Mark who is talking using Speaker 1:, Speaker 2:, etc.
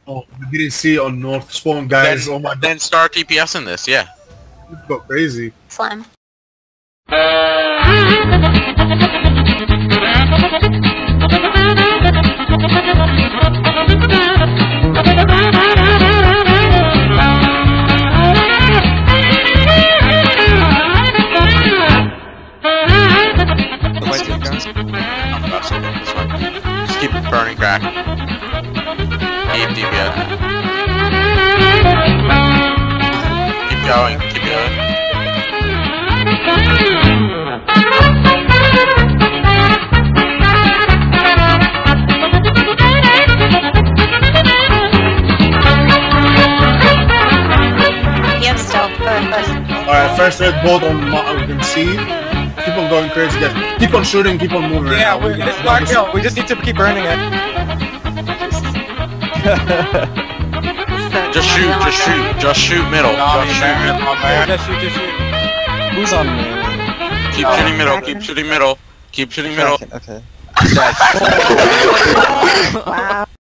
Speaker 1: Oh, we didn't see on North Spawn, guys.
Speaker 2: Then,
Speaker 1: oh my god.
Speaker 2: Then start DPS in this, yeah.
Speaker 1: Go crazy.
Speaker 3: Slime.
Speaker 2: Just keep burning crack. Keep DPS. Keep going, keep going.
Speaker 3: Yep, still.
Speaker 1: Alright, first red bolt on we can see. Keep on going crazy, guys. Keep on shooting, keep on moving.
Speaker 4: Yeah, it's Black Hill. We just need to keep burning it.
Speaker 2: Just shoot middle.
Speaker 4: Just shoot. Who's on me?
Speaker 2: Keep shooting middle, keep shooting middle. Keep shooting middle.
Speaker 4: Okay.
Speaker 3: Wow.